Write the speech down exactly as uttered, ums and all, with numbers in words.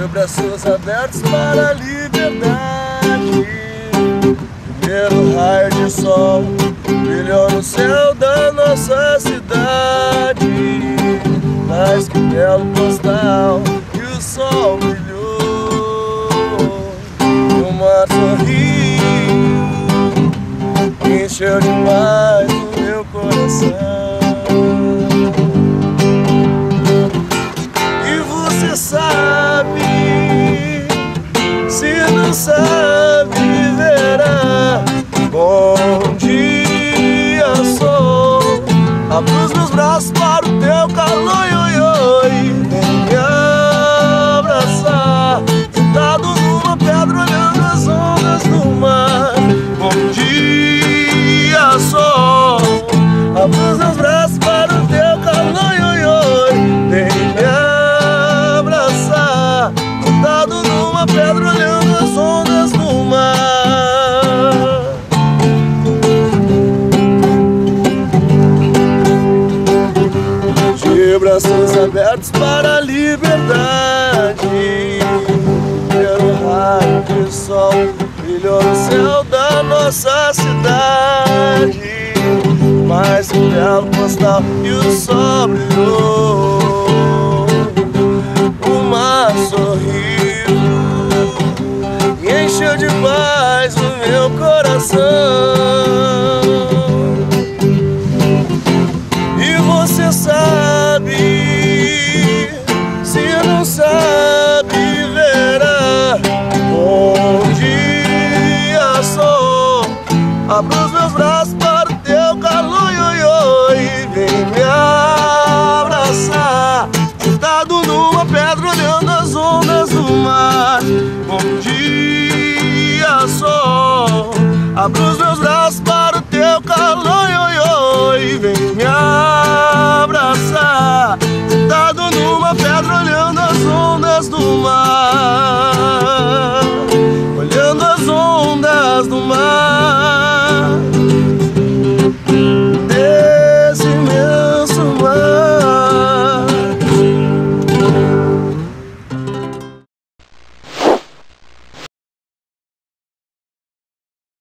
de braços abertos para a liberdade. Primeiro raio de sol brilhou no céu da nossa cidade. Mas que belo postal, e o sol brilhou, e o mar sorriu, encheu de paz o meu coração. E você sabe, se não sabe, verá. Bom dia, sol, abra os meus braços para o teu calor. Vem me abraçar, sentado numa pedra olhando as ondas do mar. Bom dia, sol, abra os meus braços para o teu calor. Vem me abraçar, sentado numa pedra olhando as ondas do mar. De braços abertos para a liberdade. Primeiro raio de sol brilhou no céu da nossa cidade. Mais um belo postal e o sol brilhou, o mar sorriu e encheu de paz o meu coração. E você sabe, se não sabe, verá. Bom dia, sol, abra os meus braços para o teu calor. E vem me abraçar, sentado numa pedra olhando as ondas do mar. Bom dia, sol, abra os meus braços para o teu calor. E vem me abraçar,